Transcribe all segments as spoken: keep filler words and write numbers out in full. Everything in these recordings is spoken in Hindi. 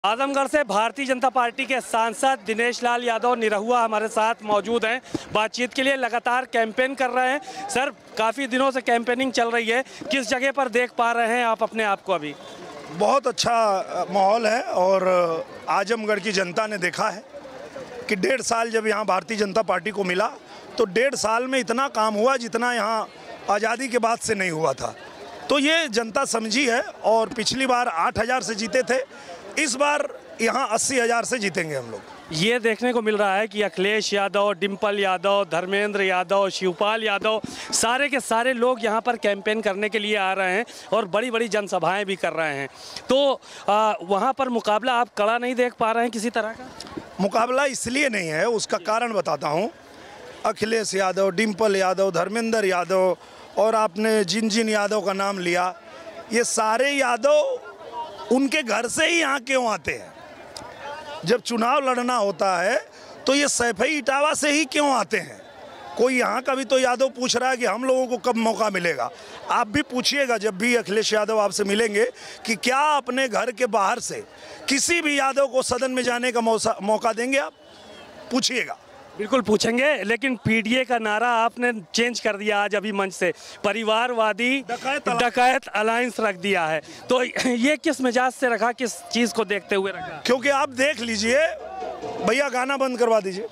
आजमगढ़ से भारतीय जनता पार्टी के सांसद दिनेश लाल यादव निरहुआ हमारे साथ मौजूद हैं। बातचीत के लिए लगातार कैंपेन कर रहे हैं। सर, काफ़ी दिनों से कैंपेनिंग चल रही है, किस जगह पर देख पा रहे हैं आप अपने आप को अभी? बहुत अच्छा माहौल है और आजमगढ़ की जनता ने देखा है कि डेढ़ साल जब यहाँ भारतीय जनता पार्टी को मिला तो डेढ़ साल में इतना काम हुआ जितना यहाँ आज़ादी के बाद से नहीं हुआ था। तो ये जनता समझी है और पिछली बार आठ हज़ार से जीते थे, इस बार यहाँ अस्सी हज़ार से जीतेंगे हम लोग। ये देखने को मिल रहा है कि अखिलेश यादव, डिम्पल यादव, धर्मेंद्र यादव, शिवपाल यादव, सारे के सारे लोग यहाँ पर कैंपेन करने के लिए आ रहे हैं और बड़ी बड़ी जनसभाएं भी कर रहे हैं। तो आ, वहाँ पर मुकाबला आप कड़ा नहीं देख पा रहे हैं किसी तरह का? मुकाबला इसलिए नहीं है, उसका कारण बताता हूँ। अखिलेश यादव, डिम्पल यादव, धर्मेंद्र यादव और आपने जिन जिन यादव का नाम लिया, ये सारे यादव उनके घर से ही यहाँ क्यों आते हैं? जब चुनाव लड़ना होता है तो ये सैफई इटावा से ही क्यों आते हैं? कोई यहाँ का भी तो यादव पूछ रहा है कि हम लोगों को कब मौका मिलेगा। आप भी पूछिएगा जब भी अखिलेश यादव आपसे मिलेंगे कि क्या अपने घर के बाहर से किसी भी यादव को सदन में जाने का मौका देंगे? आप पूछिएगा। बिल्कुल पूछेंगे, लेकिन पीडीए का नारा आपने चेंज कर दिया आज अभी मंच से, परिवारवादी डकैत अलायंस रख दिया है। तो ये किस मिजाज से रखा, किस चीज़ को देखते हुए रखा? क्योंकि आप देख लीजिए, भैया गाना बंद करवा दीजिए।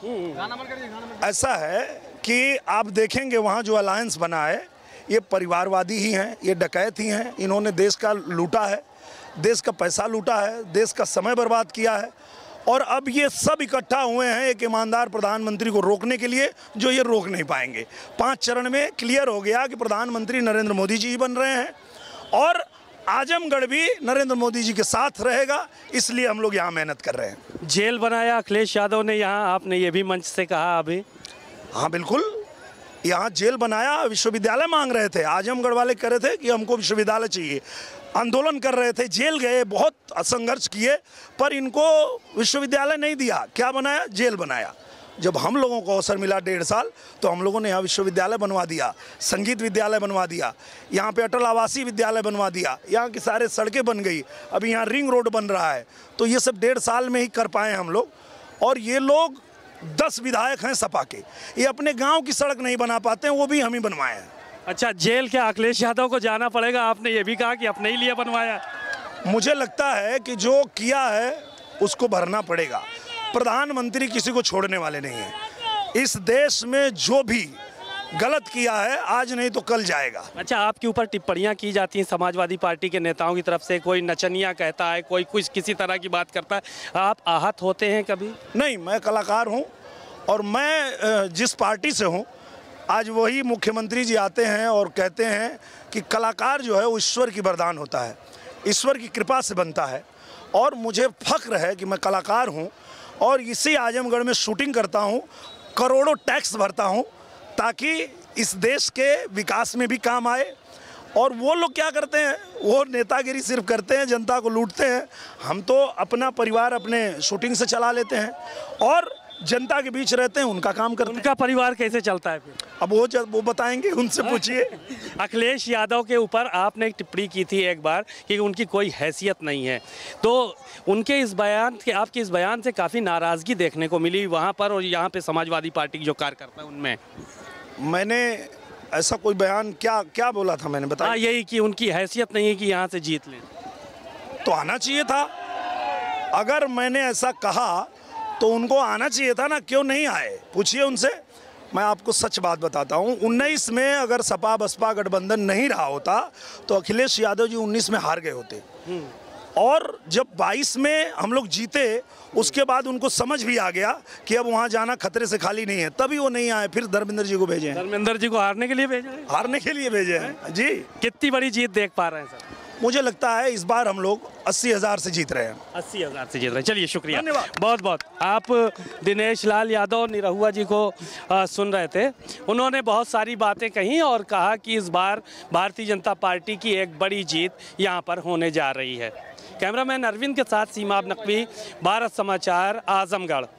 ऐसा है कि आप देखेंगे वहाँ जो अलायंस बना है ये परिवारवादी ही हैं, ये डकैत ही हैं। इन्होंने देश का लूटा है, देश का पैसा लूटा है, देश का समय बर्बाद किया है और अब ये सब इकट्ठा हुए हैं एक ईमानदार प्रधानमंत्री को रोकने के लिए, जो ये रोक नहीं पाएंगे। पाँच चरण में क्लियर हो गया कि प्रधानमंत्री नरेंद्र मोदी जी ही बन रहे हैं और आजमगढ़ भी नरेंद्र मोदी जी के साथ रहेगा, इसलिए हम लोग यहाँ मेहनत कर रहे हैं। जेल बनाया अखिलेश यादव ने यहाँ, आपने ये भी मंच से कहा अभी। हाँ बिल्कुल, यहाँ जेल बनाया, विश्वविद्यालय मांग रहे थे, आजमगढ़ वाले कह रहे थे कि हमको विश्वविद्यालय चाहिए, आंदोलन कर रहे थे, जेल गए, बहुत संघर्ष किए, पर इनको विश्वविद्यालय नहीं दिया। क्या बनाया? जेल बनाया। जब हम लोगों को अवसर मिला डेढ़ साल तो हम लोगों ने यहाँ विश्वविद्यालय बनवा दिया, संगीत विद्यालय बनवा दिया, यहाँ पे अटल आवासीय विद्यालय बनवा दिया, यहाँ की सारे सड़कें बन गई, अभी यहाँ रिंग रोड बन रहा है। तो ये सब डेढ़ साल में ही कर पाए हम लोग। और ये लोग दस विधायक हैं सपा के, ये अपने गाँव की सड़क नहीं बना पाते हैं, वो भी हम ही बनवाए हैं। अच्छा, जेल क्या अखिलेश यादव को जाना पड़ेगा? आपने ये भी कहा कि अपने ही लिए बनवाया। मुझे लगता है कि जो किया है उसको भरना पड़ेगा। प्रधानमंत्री किसी को छोड़ने वाले नहीं है। इस देश में जो भी गलत किया है आज नहीं तो कल जाएगा। अच्छा, आपके ऊपर टिप्पणियां की जाती हैं समाजवादी पार्टी के नेताओं की तरफ से, कोई नचनिया कहता है, कोई कुछ किसी तरह की बात करता है, आप आहत होते हैं कभी? नहीं, मैं कलाकार हूँ और मैं जिस पार्टी से हूँ, आज वही मुख्यमंत्री जी आते हैं और कहते हैं कि कलाकार जो है वो ईश्वर की वरदान होता है, ईश्वर की कृपा से बनता है। और मुझे फख्र है कि मैं कलाकार हूँ और इसी आजमगढ़ में शूटिंग करता हूँ, करोड़ों टैक्स भरता हूँ ताकि इस देश के विकास में भी काम आए। और वो लोग क्या करते हैं, वो नेतागिरी सिर्फ करते हैं, जनता को लूटते हैं। हम तो अपना परिवार अपने शूटिंग से चला लेते हैं और जनता के बीच रहते हैं, उनका काम करते हैं। उनका परिवार कैसे चलता है फिर? अब वो जब वो बताएंगे, उनसे पूछिए। अखिलेश यादव के ऊपर आपने एक टिप्पणी की थी एक बार कि उनकी कोई हैसियत नहीं है, तो उनके इस बयान के, आपके इस बयान से काफ़ी नाराज़गी देखने को मिली वहाँ पर और यहाँ पे समाजवादी पार्टी के जो कार्यकर्ता है उनमें। मैंने ऐसा कोई बयान क्या क्या बोला था? मैंने बताया यही कि उनकी हैसियत नहीं है कि यहाँ से जीत लें। तो आना चाहिए था। अगर मैंने ऐसा कहा तो उनको आना चाहिए था ना, क्यों नहीं आए? पूछिए उनसे। मैं आपको सच बात बताता हूँ, उन्नीस में अगर सपा बसपा गठबंधन नहीं रहा होता तो अखिलेश यादव जी उन्नीस में हार गए होते। और जब बाईस में हम लोग जीते उसके बाद उनको समझ भी आ गया कि अब वहाँ जाना खतरे से खाली नहीं है, तभी वो नहीं आए। फिर धर्मेंद्र जी को भेजे हैं। धर्मेंद्र जी को हारने के लिए भेजे हैं? हारने के लिए भेजे हैं जी। कितनी बड़ी जीत देख पा रहे हैं सर? मुझे लगता है इस बार हम लोग अस्सी हज़ार से जीत रहे हैं। अस्सी हज़ार से जीत रहे हैं। चलिए, शुक्रिया, बहुत बहुत। आप दिनेश लाल यादव निरहुआ जी को आ, सुन रहे थे। उन्होंने बहुत सारी बातें कही और कहा कि इस बार भारतीय जनता पार्टी की एक बड़ी जीत यहाँ पर होने जा रही है। कैमरामैन अरविंद के साथ सीमा नकवी, भारत समाचार, आजमगढ़।